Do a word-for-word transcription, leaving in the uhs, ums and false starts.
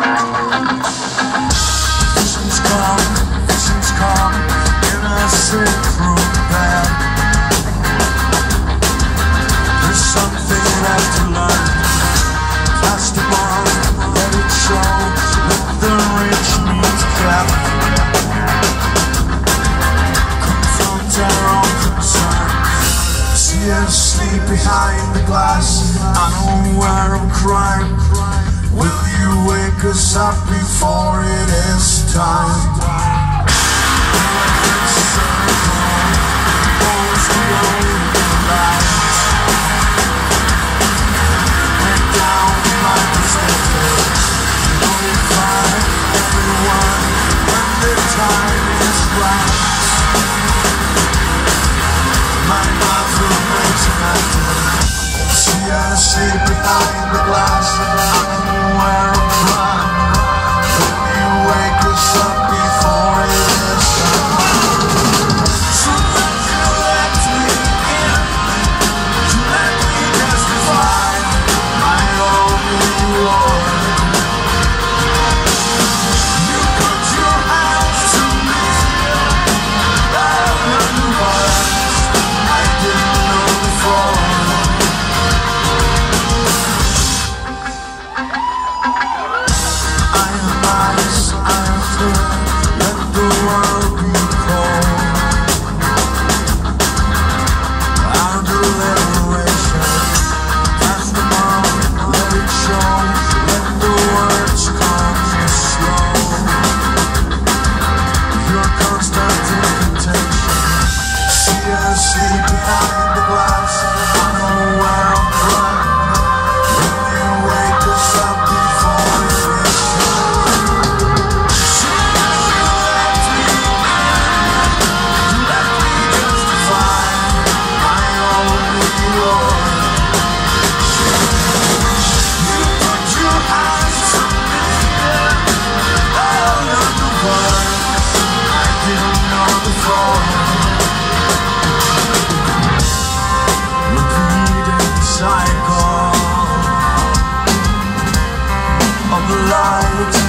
Visions come, visions come in a sick room bed. There's something left to learn. Cast them on, let it show. Let the rich meet death. Confront our own concerns. See us sleep behind the glass, unaware of crime. Will you wake us up before it is time? Sleep behind the glass, unaware of crime. Will you wake us up before it is time? So let you let me in, to let me testify, my only Lord. You put your hands to me, that was I didn't know before. Sleep behind the glass, unaware of crime. Will you wake us up before it is time? So let you let me in, to let me justify my only Lord. You put your eyes on me, all of the words I didn't know before. Cycle of light.